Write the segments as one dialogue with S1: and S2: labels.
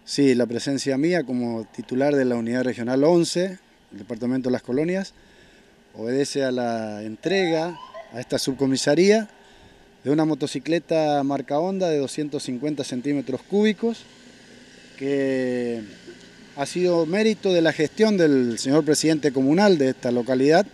S1: Sí, la presencia mía como titular de la Unidad Regional 11, el Departamento de las Colonias, obedece a la entrega a esta subcomisaría de una motocicleta marca Honda de 250 centímetros cúbicos, que ha sido mérito de la gestión del señor presidente comunal de esta localidad,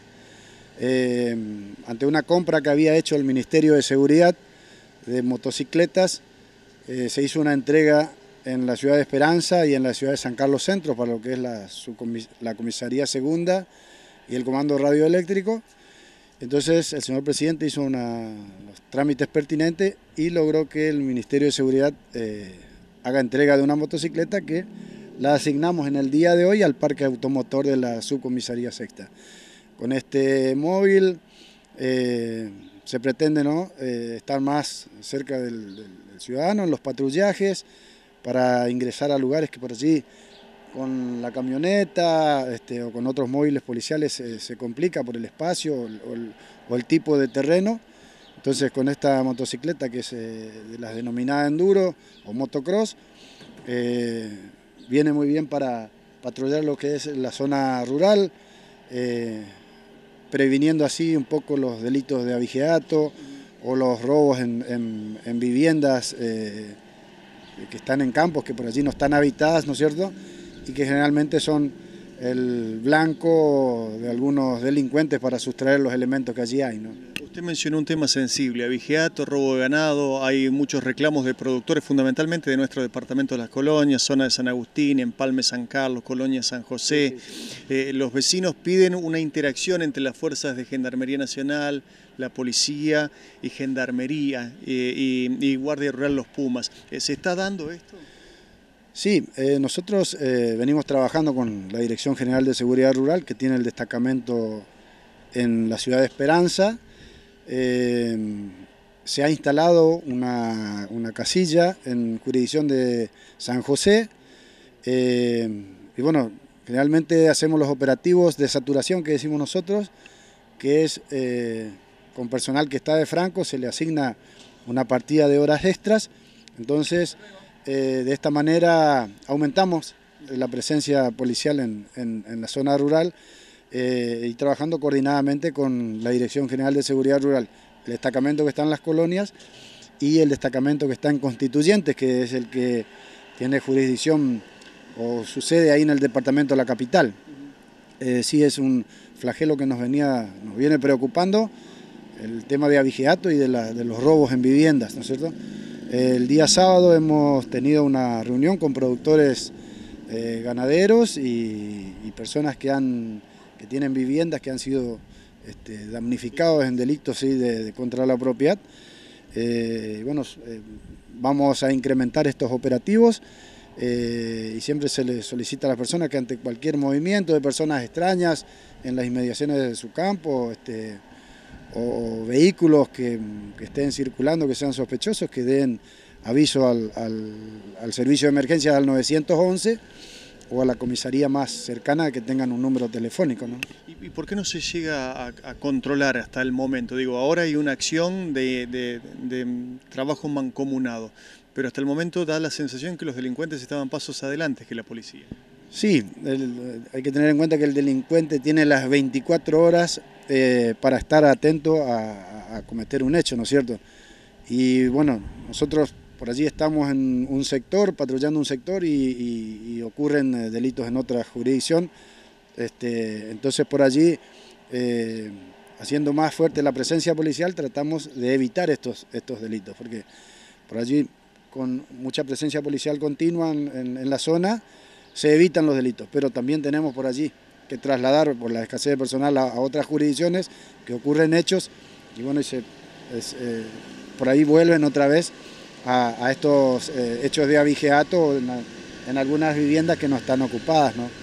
S1: ante una compra que había hecho el Ministerio de Seguridad de motocicletas. Se hizo una entrega en la ciudad de Esperanza y en la ciudad de San Carlos Centro para lo que es la comisaría segunda y el comando radioeléctrico. Entonces el señor presidente hizo los trámites pertinentes y logró que el Ministerio de Seguridad haga entrega de una motocicleta que la asignamos en el día de hoy al parque automotor de la subcomisaría sexta. Con este móvil se pretende, ¿no?, estar más cerca del ciudadano en los patrullajes, para ingresar a lugares que por allí con la camioneta o con otros móviles policiales se complica por el espacio o el tipo de terreno. Entonces con esta motocicleta, que es de las denominadas enduro o motocross, viene muy bien para patrullar lo que es la zona rural, previniendo así un poco los delitos de abigeato o los robos en viviendas que están en campos, que por allí no están habitadas, ¿no es cierto?, y que generalmente son el blanco de algunos delincuentes para sustraer los elementos que allí hay, ¿no?
S2: Usted mencionó un tema sensible, abigeato, robo de ganado. Hay muchos reclamos de productores, fundamentalmente de nuestro departamento de Las Colonias, zona de San Agustín, Empalme, San Carlos, Colonia, San José. Los vecinos piden una interacción entre las fuerzas de Gendarmería Nacional, la policía y Gendarmería y Guardia Rural Los Pumas. ¿Se está dando esto?
S1: Sí, nosotros venimos trabajando con la Dirección General de Seguridad Rural, que tiene el destacamento en la ciudad de Esperanza. Se ha instalado una casilla en jurisdicción de San José, y bueno, generalmente hacemos los operativos de saturación que decimos nosotros, que es con personal que está de franco, se le asigna una partida de horas extras. Entonces de esta manera aumentamos la presencia policial en la zona rural, y trabajando coordinadamente con la Dirección General de Seguridad Rural, el destacamento que está en Las Colonias y el destacamento que está en Constituyentes, que es el que tiene jurisdicción o su sede ahí en el departamento de la capital. Sí, es un flagelo que nos viene preocupando, el tema de abigeato y de los robos en viviendas, ¿no es cierto? El día sábado hemos tenido una reunión con productores ganaderos y personas que tienen viviendas que han sido damnificados en delitos contra la propiedad. Bueno, vamos a incrementar estos operativos y siempre se les solicita a las personas que ante cualquier movimiento de personas extrañas en las inmediaciones de su campo, o vehículos que estén circulando, que sean sospechosos, que den aviso al servicio de emergencia al 911 o a la comisaría más cercana, que tengan un número telefónico, ¿no?
S2: ¿Y por qué no se llega a controlar hasta el momento? Digo, ahora hay una acción de trabajo mancomunado, pero hasta el momento da la sensación que los delincuentes estaban pasos adelante que la policía.
S1: Sí, hay que tener en cuenta que el delincuente tiene las 24 horas para estar atento a cometer un hecho, ¿no es cierto? Y bueno, nosotros por allí estamos en un sector, patrullando un sector y ocurren delitos en otra jurisdicción. Entonces por allí, haciendo más fuerte la presencia policial, tratamos de evitar estos delitos, porque por allí con mucha presencia policial continua en la zona se evitan los delitos, pero también tenemos por allí que trasladar por la escasez de personal a otras jurisdicciones que ocurren hechos, y bueno, por ahí vuelven otra vez a estos hechos de abigeato en algunas viviendas que no están ocupadas, ¿no?